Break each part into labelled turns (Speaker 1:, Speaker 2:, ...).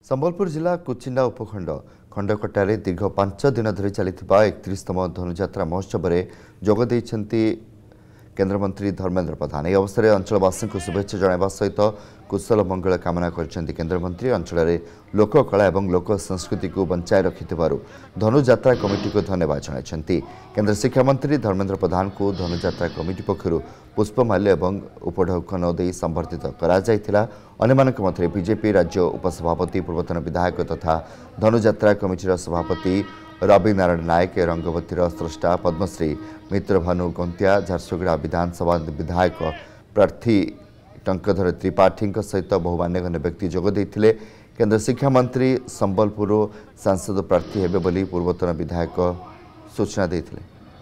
Speaker 1: संबलपुर जिला कुचिंडा उपखंड खंडकटारे दीर्घ 5 दिन धरी चलिथिबा 31तम धनुजात्रा महोत्सव में जोग देइछन्ति केन्द्रमंत्री धर्मेन्द्र प्रधान। यह अवसर में अंचलवासी को शुभेच्छा जणाइबा सहित कुशल मंगल कामना करछन्ति केन्द्रमंत्री। अंचल लोककला और लोक संस्कृति को बंचाई रखिथिबारु धनुजात्रा कमिटी को धन्यवाद जणाइछन्ति। केन्द्र शिक्षा मंत्री धर्मेन्द्र प्रधान को धनुजात्रा कमिटी पक्षरु पुष्पमाल्य और उपढौकन दे संबर्धित करा जायथिला। अन्यमानक मध्य बीजेपी राज्य उपसभापति पूर्वतन विधायक तथा धनुजात्रा कमिटीर सभापति रवि नारायण नायक, रंगवतीर स्रष्टा पद्मश्री मित्रभानु गंतिया, झारसुगुड़ा विधानसभा विधायक प्रार्थी टंकधर त्रिपाठी सहित बहु मान्यगण्य व्यक्ति जोग देइथिले। केन्द्र शिक्षा मंत्री संबलपुर सांसद प्रार्थी हेबे बोली पूर्वतन विधायक सूचना देइथिले।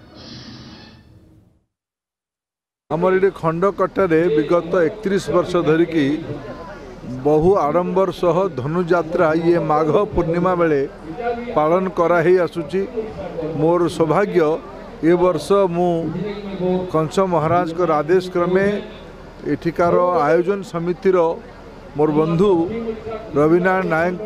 Speaker 2: आमर ये खंडकटारे विगत 31 वर्ष धरिकी बहु आडंबर सह धनुजात्रा ये माघ पूर्णिमा बेले पालन कराही आसुची। मोर सौभाग्य ए वर्ष मु कंस महाराज को आदेश क्रमे एठिकार आयोजन समितिर मोर बंधु रविनारायण नायक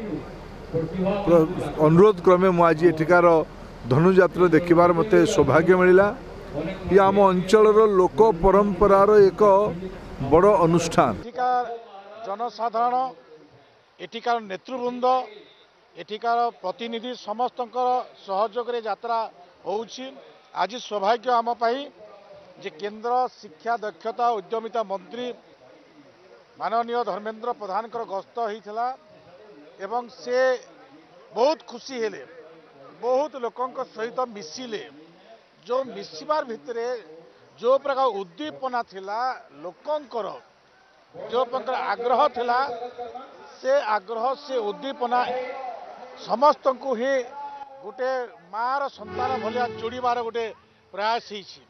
Speaker 2: अनुरोध क्रमे मु आज एठिकार धनुजात्रा देखिबार मते सौभाग्य मिला। ये आम अंचल लोक परंपरार एक बड़ अनुष्ठान।
Speaker 3: जनसाधारण एठिकार नेतृवृंद एठिकार प्रतिनिधि समस्त सहयोग यात्रा होउछि। आज सौभाग्य आम पाई जे केंद्र शिक्षा दक्षता उद्यमिता मंत्री माननीय धर्मेन्द्र प्रधान गस्त होइथिला एवं से बहुत खुशी हेले, बहुत लोकंक सहित मिसिले। जो मिसिबार भितरे जो प्रकार उद्दीपना थिला लोकंकर जो प्रकार आग्रह थिला से आग्रह से उद्दीपना समस्त को ही गोटे मार संतान भलिया जोड़बार गोटे प्रयास होइछि।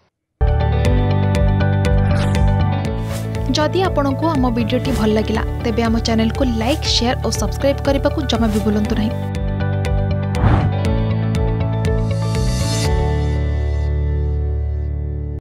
Speaker 4: जदि आपंक आम भिडी भल लगा तेब आम चैनल को लाइक, शेयर और सब्सक्राइब करने को जमा भी भूलु नहीं।